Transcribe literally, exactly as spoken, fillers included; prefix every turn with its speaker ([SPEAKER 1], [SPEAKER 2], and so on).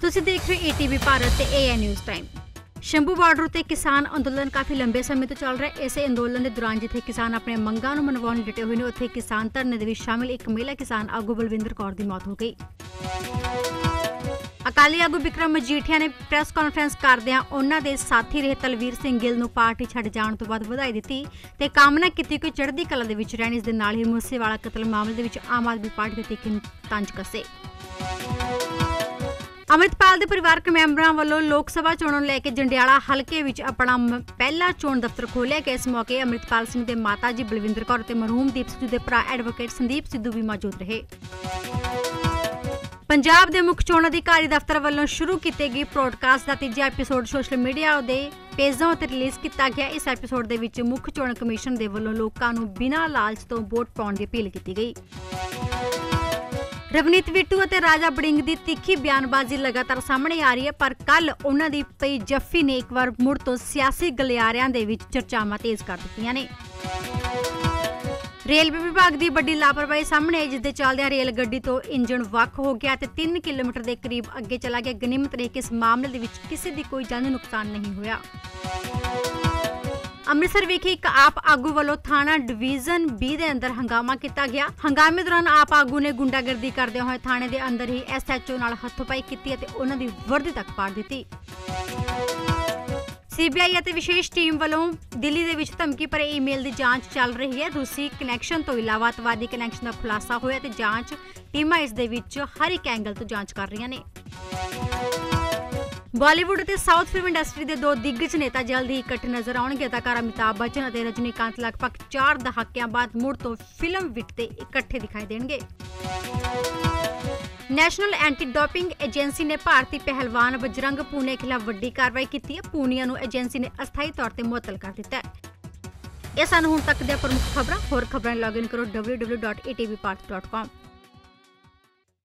[SPEAKER 1] ਤੁਸੀਂ ਦੇਖ ਰਹੇ ਏਟੀवी ਭਾਰਤ ਤੇ AN news time. Shambhu border उत्ते किसान अंदोलन काफ़ी लंबे समय तो चल रहा है। इस अंदोलन के दौरान जिथे किसान अपने मंगां नूं मनवाउण डटे हुए ने, उत्थे किसान धरने दे विच शामिल एक महिला किसान आगू बलविंदर कौर की मौत हो गई। अकाली आगू बिक्रम मजीठिया ने प्रैस कॉन्फ्रेंस करदिआं उन्हां दे साथी रहे तलवीर सिंह गिल नूं पार्टी छड्ड जाण तों बाद वधाई दित्ती ते कामना कीती कि चढ़दी कला दे विच रहण। इस दे नाल ही मूसेवाला कतल मामले दे विच आम आदमी पार्टी दे तीखे तंज कसे। अमृतपाल के परिवारक मैंबरों वालों लोक सभा चोणों को लैके जंडियाला हल्के विच अपना पहला चोण दफ्तर खोलिया गया। इस मौके अमृतपाल सिंह के माता जी बलविंदर कौर ते मरहूम दीप सिद्धू के भरा एडवोकेट संदीप सिद्धू भी मौजूद रहे। पंजाब के मुख्य चोण अधिकारी दफ्तर वालों शुरू किए गए ब्रॉडकास्ट का तीजा एपीसोड सोशल मीडिया के पेजां उत्ते रिलीज़ किया गया। इस एपीसोड के विच मुख्य चोण कमीशन के वालों लोगों को बिना लालच तो वोट पाउण की अपील की गई। रवनीत बिट्टू और राजा बड़िंग की तीखी बयानबाजी लगातार सामने आ रही है, पर कल उन्हां दी पई जफ्फी ने एक बार मुड़ तो सियासी गलियारियां दे विच चर्चावां तेज कर दित्तियां ने। रेलवे विभाग की बड़ी लापरवाही सामने आई, जिसके चलदे रेल गड्डी तो इंजन वख हो गया ते तीन किलोमीटर के करीब अगे चला गया। गनीमत रही कि इस मामले दे विच किसी दी कोई जानी नुकसान नहीं होया। अमृतसर विखे एक आप आगू वालों थाना डिवीजन बी के अंदर हंगामा किया गया। हंगामे दौरान आप आगू ने गुंडागर्दी करदे होए थाने के अंदर ही एसएचओ नाल हथोपाई की ते उन्हां दी वर्दी तक पाड़ दी। सीबीआई और विशेष टीम वालों दिल्ली दे विच धमकी भरे ईमेल की जांच चल रही है। रूसी कनैक्शन तो इलावा अतवादी कनैक्शन का खुलासा होया ते जांच टीमां इस दे विच हर एक एंगल तो जांच कर रही ने। बॉलीवुड और साउथ फिल्म इंडस्ट्री के दो दिग्गज नेता जल्द ही इकट्ठे नजर आउणगे। अदाकार अमिताभ बच्चन और रजनीकांत लगभग चार दहाकियां बाद मुड़ तो फिल्म विच इकट्ठे दिखाई देंगे। नेशनल एंटी डोपिंग एजेंसी ने भारतीय पहलवान बजरंग पूनिया खिलाफ वड्डी कार्रवाई की है। पूनिया नूं एजेंसी ने अस्थाई तौर पर मुअत्तल कर दिता है। ये सन हुण तक दी प्रमुख खबरां। होर खबरां लॉग इन करो W W W dot E T V Bharat dot com.